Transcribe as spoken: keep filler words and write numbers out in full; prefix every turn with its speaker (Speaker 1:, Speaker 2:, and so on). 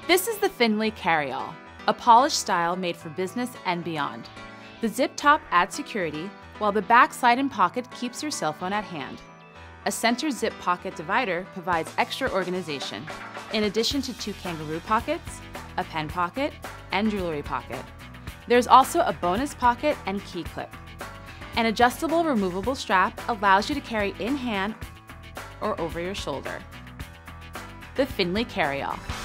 Speaker 1: This is the Finley Carryall, a polished style made for business and beyond. The zip top adds security, while the back slide-in pocket keeps your cell phone at hand. A center zip pocket divider provides extra organization, in addition to two kangaroo pockets, a pen pocket, and jewelry pocket. There's also a bonus pocket and key clip. An adjustable removable strap allows you to carry in hand or over your shoulder. The Finley Carryall.